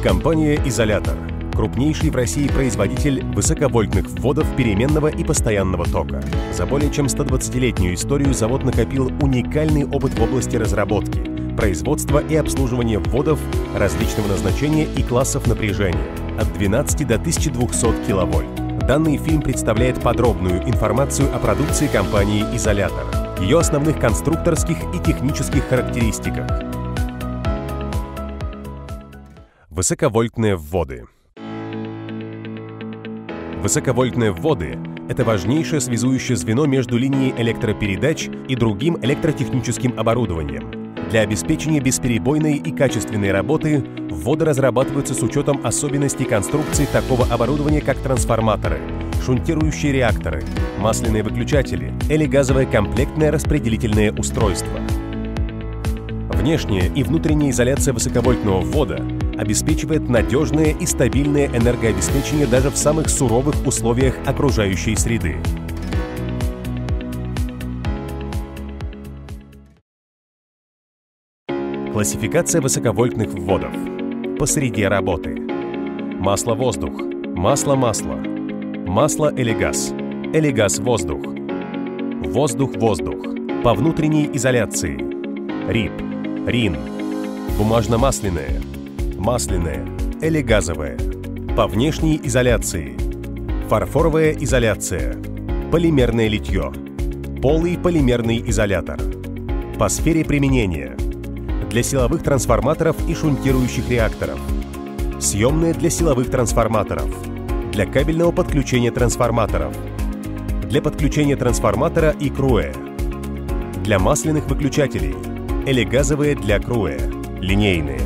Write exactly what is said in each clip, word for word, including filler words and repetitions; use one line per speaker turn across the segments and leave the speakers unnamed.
Компания «Изолятор» – крупнейший в России производитель высоковольтных вводов переменного и постоянного тока. За более чем стодвадцатилетнюю историю завод накопил уникальный опыт в области разработки, производства и обслуживания вводов различного назначения и классов напряжения от двенадцати до тысячи двухсот киловольт. Данный фильм представляет подробную информацию о продукции компании «Изолятор», ее основных конструкторских и технических характеристиках. Высоковольтные вводы. Высоковольтные вводы – это важнейшее связующее звено между линией электропередач и другим электротехническим оборудованием. Для обеспечения бесперебойной и качественной работы вводы разрабатываются с учетом особенностей конструкции такого оборудования, как трансформаторы, шунтирующие реакторы, масляные выключатели или газовое комплектное распределительное устройство. Внешняя и внутренняя изоляция высоковольтного ввода обеспечивает надежное и стабильное энергообеспечение даже в самых суровых условиях окружающей среды. Классификация высоковольтных вводов. По среде работы. Масло-воздух, масло-масло, масло или газ, или газ-воздух, воздух-воздух. По внутренней изоляции. РИП, РИН, бумажно-масляное, масляное или газовое. По внешней изоляции. Фарфоровая изоляция, полимерное литье, полый полимерный изолятор. По сфере применения. Для силовых трансформаторов и шунтирующих реакторов. Съемные для силовых трансформаторов. Для кабельного подключения трансформаторов. Для подключения трансформатора и КРУЭ. Для масляных выключателей. Или газовые для КРУЭ. Линейные.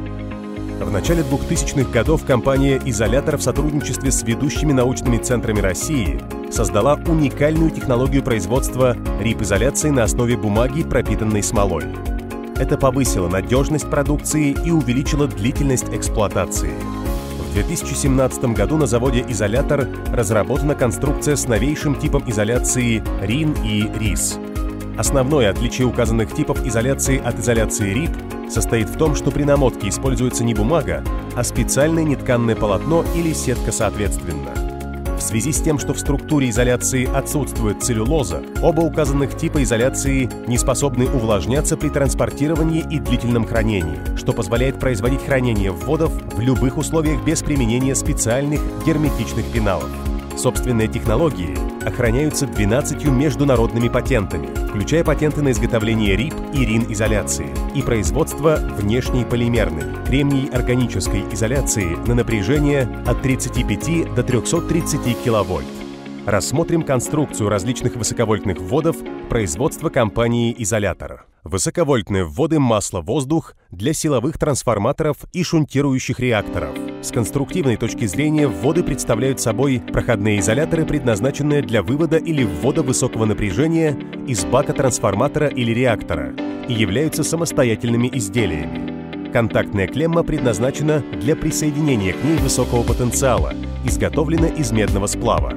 В начале двухтысячных годов компания «Изолятор» в сотрудничестве с ведущими научными центрами России создала уникальную технологию производства РИП-изоляции на основе бумаги, пропитанной смолой. Это повысило надежность продукции и увеличило длительность эксплуатации. В две тысячи семнадцатом году на заводе «Изолятор» разработана конструкция с новейшим типом изоляции РИН и РИС. Основное отличие указанных типов изоляции от изоляции РИП состоит в том, что при намотке используется не бумага, а специальное нетканное полотно или сетка соответственно. В связи с тем, что в структуре изоляции отсутствует целлюлоза, оба указанных типа изоляции не способны увлажняться при транспортировании и длительном хранении, что позволяет производить хранение вводов в любых условиях без применения специальных герметичных пеналов. Собственные технологии охраняются двенадцатью международными патентами, включая патенты на изготовление РИП и РИН-изоляции и производство внешней полимерной, кремний органической изоляции на напряжение от тридцати пяти до трёхсот тридцати киловольт. Рассмотрим конструкцию различных высоковольтных вводов производства компании «Изолятор». Высоковольтные вводы масло-воздух для силовых трансформаторов и шунтирующих реакторов. С конструктивной точки зрения вводы представляют собой проходные изоляторы, предназначенные для вывода или ввода высокого напряжения из бака трансформатора или реактора, и являются самостоятельными изделиями. Контактная клемма предназначена для присоединения к ней высокого потенциала, изготовлена из медного сплава.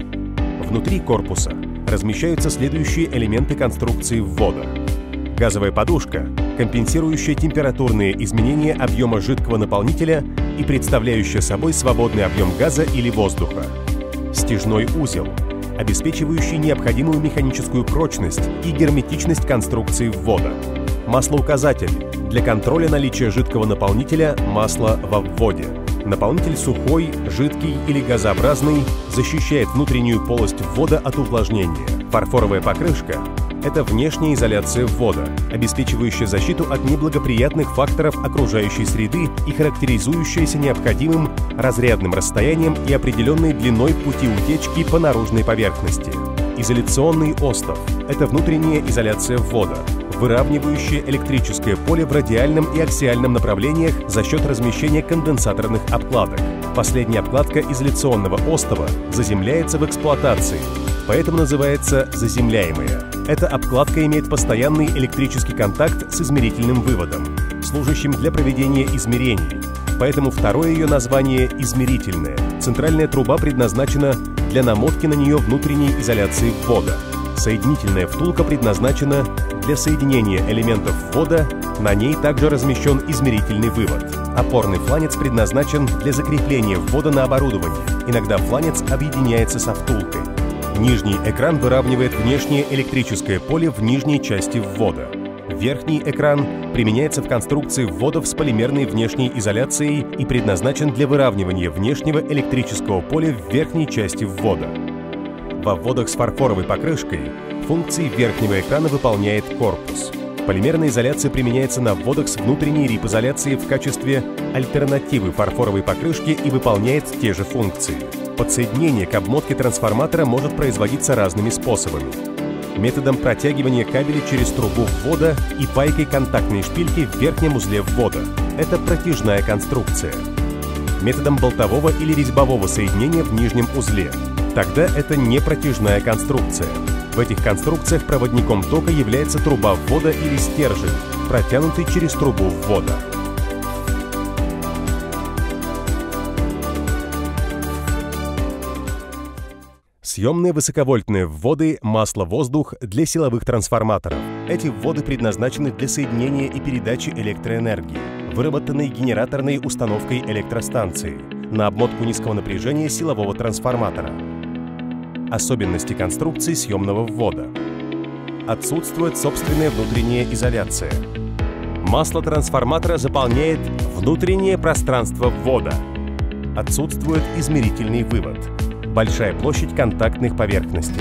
Внутри корпуса размещаются следующие элементы конструкции ввода. Газовая подушка, компенсирующая температурные изменения объема жидкого наполнителя и представляющая собой свободный объем газа или воздуха. Стяжной узел, обеспечивающий необходимую механическую прочность и герметичность конструкции ввода. Маслоуказатель для контроля наличия жидкого наполнителя масла во вводе. Наполнитель сухой, жидкий или газообразный защищает внутреннюю полость ввода от увлажнения. Фарфоровая покрышка – это внешняя изоляция ввода, обеспечивающая защиту от неблагоприятных факторов окружающей среды и характеризующаяся необходимым разрядным расстоянием и определенной длиной пути утечки по наружной поверхности. Изоляционный остов – это внутренняя изоляция ввода, выравнивающая электрическое поле в радиальном и аксиальном направлениях за счет размещения конденсаторных обкладок. Последняя обкладка изоляционного остова заземляется в эксплуатации, поэтому называется заземляемая. Эта обкладка имеет постоянный электрический контакт с измерительным выводом, служащим для проведения измерений, поэтому второе ее название – измерительная. Центральная труба предназначена для намотки на нее внутренней изоляции ввода. Соединительная втулка предназначена для соединения элементов ввода На ней также размещен измерительный вывод. Опорный фланец предназначен для закрепления ввода на оборудование. Иногда фланец объединяется со втулкой. Нижний экран выравнивает внешнее электрическое поле в нижней части ввода. Верхний экран применяется в конструкции вводов с полимерной внешней изоляцией и предназначен для выравнивания внешнего электрического поля в верхней части ввода. Во вводах с фарфоровой покрышкой функции верхнего экрана выполняет корпус. Полимерная изоляция применяется на вводах с внутренней рип-изоляцией в качестве альтернативы фарфоровой покрышке и выполняет те же функции. Подсоединение к обмотке трансформатора может производиться разными способами. Методом протягивания кабеля через трубу ввода и пайкой контактной шпильки в верхнем узле ввода. Это протяжная конструкция. Методом болтового или резьбового соединения в нижнем узле. Тогда это не протяжная конструкция. В этих конструкциях проводником тока является труба ввода или стержень, протянутый через трубу ввода. Съемные высоковольтные вводы масло-воздух для силовых трансформаторов. Эти вводы предназначены для соединения и передачи электроэнергии, выработанной генераторной установкой электростанции, на обмотку низкого напряжения силового трансформатора. Особенности конструкции съемного ввода. Отсутствует собственная внутренняя изоляция. Масло трансформатора заполняет внутреннее пространство ввода. Отсутствует измерительный вывод. Большая площадь контактных поверхностей.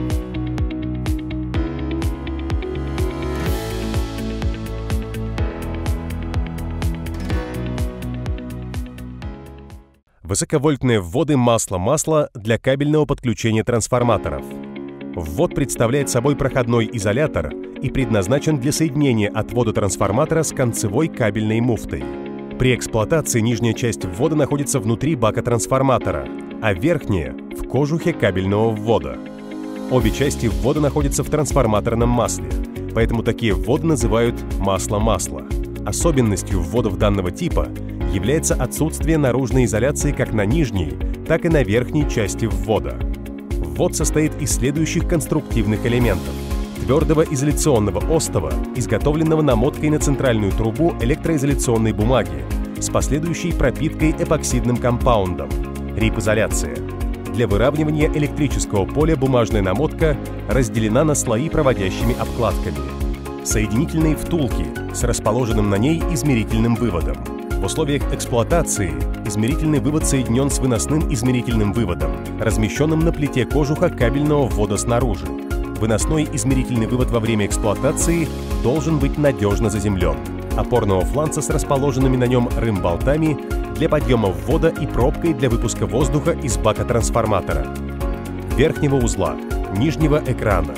Высоковольтные вводы масла-масла для кабельного подключения трансформаторов. Ввод представляет собой проходной изолятор и предназначен для соединения отвода трансформатора с концевой кабельной муфтой. При эксплуатации нижняя часть ввода находится внутри бака трансформатора, а верхняя — в кожухе кабельного ввода. Обе части ввода находятся в трансформаторном масле, поэтому такие вводы называют масло-масло. Особенностью вводов данного типа является отсутствие наружной изоляции как на нижней, так и на верхней части ввода. Ввод состоит из следующих конструктивных элементов: твердого изоляционного остова, изготовленного намоткой на центральную трубу электроизоляционной бумаги с последующей пропиткой эпоксидным компаундом, рип-изоляция. Для выравнивания электрического поля бумажная намотка разделена на слои проводящими обкладками. Соединительные втулки с расположенным на ней измерительным выводом. В условиях эксплуатации измерительный вывод соединен с выносным измерительным выводом, размещенным на плите кожуха кабельного ввода снаружи. Выносной измерительный вывод во время эксплуатации должен быть надежно заземлен. Опорного фланца с расположенными на нем рым-болтами для подъема ввода и пробкой для выпуска воздуха из бака трансформатора. Верхнего узла, нижнего экрана.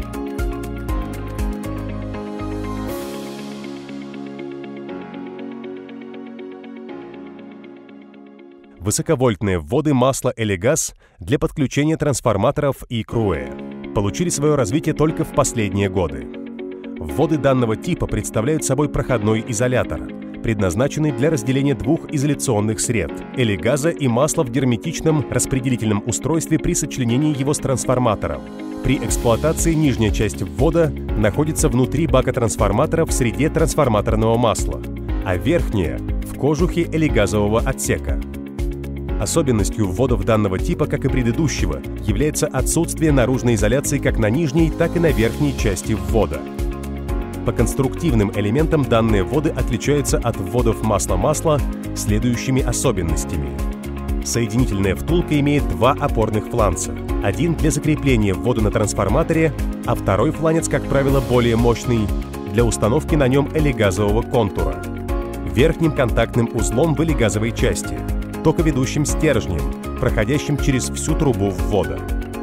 Высоковольтные вводы масла Элегаз для подключения трансформаторов и КРУЭ получили свое развитие только в последние годы. Вводы данного типа представляют собой проходной изолятор, предназначенный для разделения двух изоляционных сред – элегаза и масла в герметичном распределительном устройстве при сочленении его с трансформатором. При эксплуатации нижняя часть ввода находится внутри бака трансформатора в среде трансформаторного масла, а верхняя – в кожухе элегазового отсека. Особенностью вводов данного типа, как и предыдущего, является отсутствие наружной изоляции как на нижней, так и на верхней части ввода. По конструктивным элементам данные вводы отличаются от вводов масла-масла следующими особенностями. Соединительная втулка имеет два опорных фланца. Один для закрепления ввода на трансформаторе, а второй фланец, как правило, более мощный, для установки на нем элегазового контура. Верхним контактным узлом в элегазовой части, токоведущим стержнем, проходящим через всю трубу ввода.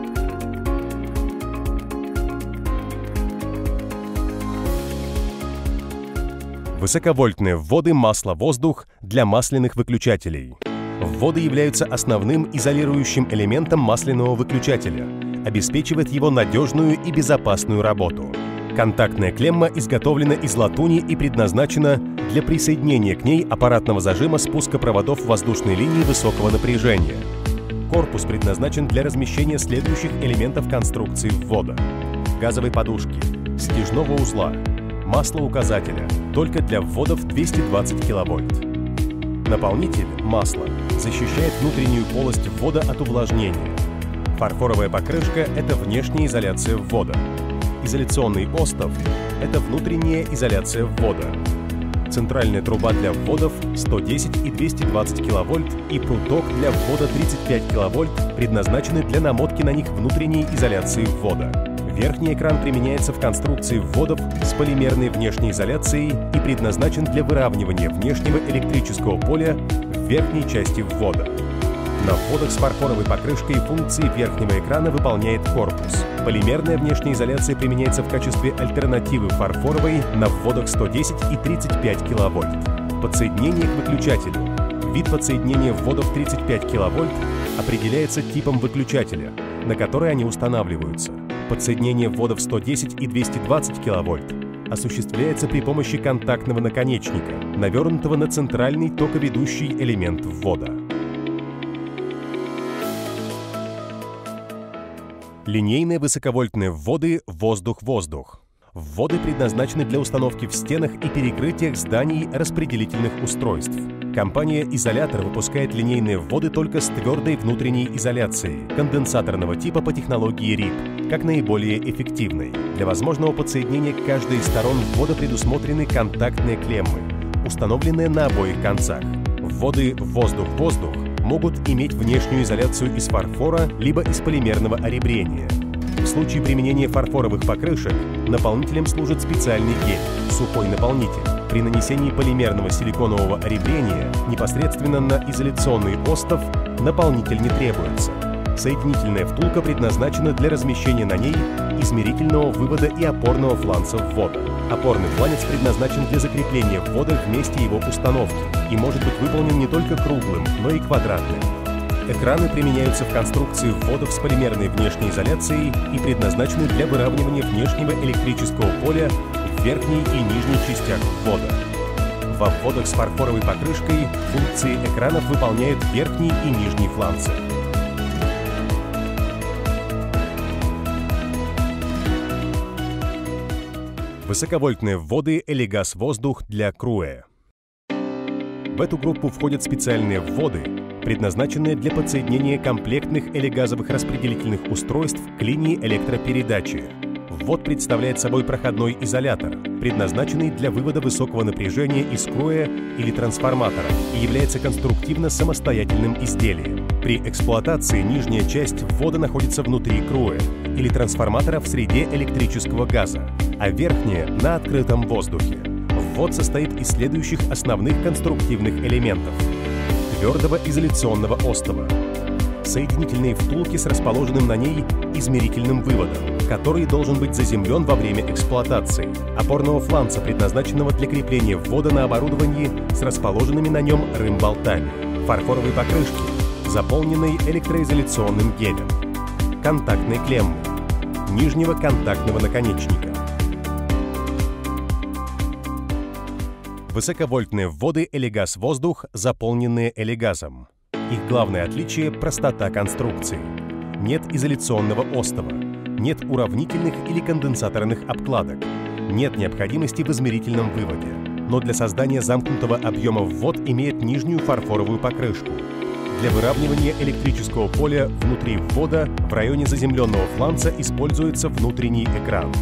Высоковольтные вводы масло-воздух для масляных выключателей. Вводы являются основным изолирующим элементом масляного выключателя, обеспечивает его надежную и безопасную работу. Контактная клемма изготовлена из латуни и предназначена для присоединения к ней аппаратного зажима спуска проводов воздушной линии высокого напряжения. Корпус предназначен для размещения следующих элементов конструкции ввода: газовой подушки, стяжного узла, масло указателя, только для вводов двести двадцать киловольт. Наполнитель, масло, защищает внутреннюю полость ввода от увлажнения. Фарфоровая покрышка – это внешняя изоляция ввода. Изоляционный остов – это внутренняя изоляция ввода. Центральная труба для вводов сто десять и двести двадцать киловольт и пруток для ввода тридцать пять киловольт предназначены для намотки на них внутренней изоляции ввода. Верхний экран применяется в конструкции вводов с полимерной внешней изоляцией и предназначен для выравнивания внешнего электрического поля в верхней части ввода. На вводах с фарфоровой покрышкой функции верхнего экрана выполняет корпус. Полимерная внешняя изоляция применяется в качестве альтернативы фарфоровой на вводах сто десять и тридцать пять киловольт. Подсоединение к выключателю. Вид подсоединения вводов тридцать пять киловольт определяется типом выключателя, на который они устанавливаются. Подсоединение вводов сто десять и двести двадцать киловольт осуществляется при помощи контактного наконечника, навернутого на центральный токоведущий элемент ввода. Линейные высоковольтные вводы воздух-воздух. Вводы предназначены для установки в стенах и перекрытиях зданий распределительных устройств. Компания «Изолятор» выпускает линейные вводы только с твердой внутренней изоляцией, конденсаторного типа по технологии рип, как наиболее эффективной. Для возможного подсоединения к каждой из сторон ввода предусмотрены контактные клеммы, установленные на обоих концах. Вводы воздух-воздух могут иметь внешнюю изоляцию из фарфора либо из полимерного оребрения. В случае применения фарфоровых покрышек наполнителем служит специальный гель – сухой наполнитель. При нанесении полимерного силиконового оребрения непосредственно на изоляционный остов наполнитель не требуется. Соединительная втулка предназначена для размещения на ней измерительного вывода и опорного фланца ввода. Опорный фланец предназначен для закрепления ввода в месте его установки и может быть выполнен не только круглым, но и квадратным. Экраны применяются в конструкции вводов с полимерной внешней изоляцией и предназначены для выравнивания внешнего электрического поля в верхней и нижней частях ввода. Во вводах с фарфоровой покрышкой функции экранов выполняют верхний и нижний фланцы. Высоковольтные вводы Элегас воздух для Круэ. В эту группу входят специальные вводы, предназначенные для подсоединения комплектных элегазовых распределительных устройств к линии электропередачи. Ввод представляет собой проходной изолятор, предназначенный для вывода высокого напряжения из круэ или трансформатора и является конструктивно самостоятельным изделием. При эксплуатации нижняя часть ввода находится внутри круэ или трансформатора в среде электрического газа, а верхняя — на открытом воздухе. Ввод состоит из следующих основных конструктивных элементов: твердого изоляционного остова, соединительные втулки с расположенным на ней измерительным выводом, который должен быть заземлен во время эксплуатации, опорного фланца, предназначенного для крепления ввода на оборудовании с расположенными на нем рым-болтами, фарфоровой покрышки, заполненной электроизоляционным гелем, контактной клеммы, нижнего контактного наконечника. Высоковольтные вводы Элегас воздух, заполненные элегазом. Их главное отличие – простота конструкции. Нет изоляционного остова, нет уравнительных или конденсаторных обкладок, нет необходимости в измерительном выводе, но для создания замкнутого объема ввод имеет нижнюю фарфоровую покрышку. Для выравнивания электрического поля внутри ввода в районе заземленного фланца используется внутренний экран.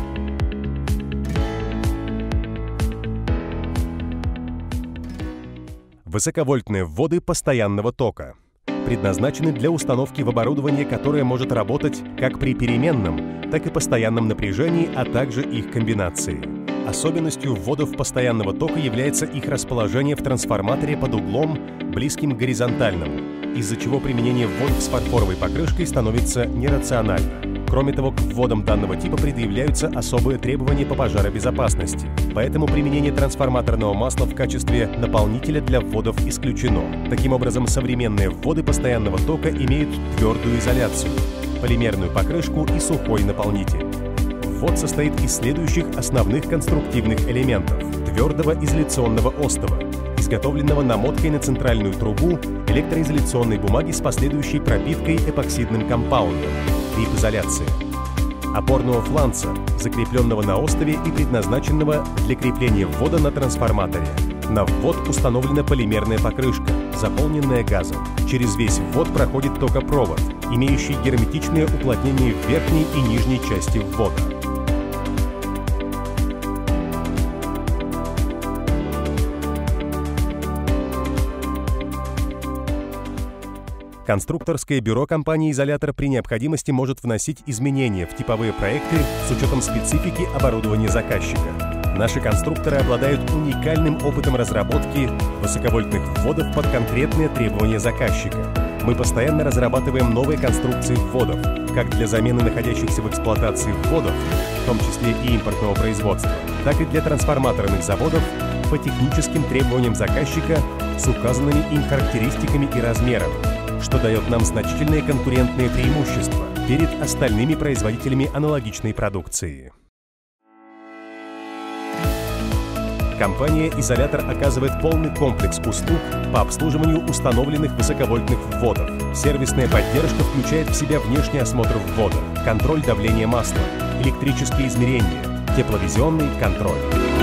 Высоковольтные вводы постоянного тока предназначены для установки в оборудование, которое может работать как при переменном, так и постоянном напряжении, а также их комбинации. Особенностью вводов постоянного тока является их расположение в трансформаторе под углом, близким к горизонтальному, из-за чего применение вводов с фарфоровой покрышкой становится нерационально. Кроме того, к вводам данного типа предъявляются особые требования по пожаробезопасности, поэтому применение трансформаторного масла в качестве наполнителя для вводов исключено. Таким образом, современные вводы постоянного тока имеют твердую изоляцию, полимерную покрышку и сухой наполнитель. Ввод состоит из следующих основных конструктивных элементов: твердого изоляционного остова, изготовленного намоткой на центральную трубу электроизоляционной бумаги с последующей пропиткой эпоксидным компаундом, рип-изоляция. опорного фланца, закрепленного на остове и предназначенного для крепления ввода на трансформаторе. На ввод установлена полимерная покрышка, заполненная газом. Через весь ввод проходит токопровод, имеющий герметичное уплотнение в верхней и нижней части ввода. Конструкторское бюро компании «Изолятор» при необходимости может вносить изменения в типовые проекты с учетом специфики оборудования заказчика. Наши конструкторы обладают уникальным опытом разработки высоковольтных вводов под конкретные требования заказчика. Мы постоянно разрабатываем новые конструкции вводов, как для замены находящихся в эксплуатации вводов, в том числе и импортного производства, так и для трансформаторных заводов по техническим требованиям заказчика с указанными им характеристиками и размерами, что дает нам значительные конкурентные преимущества перед остальными производителями аналогичной продукции. Компания «Изолятор» оказывает полный комплекс услуг по обслуживанию установленных высоковольтных вводов. Сервисная поддержка включает в себя внешний осмотр ввода, контроль давления масла, электрические измерения, тепловизионный контроль.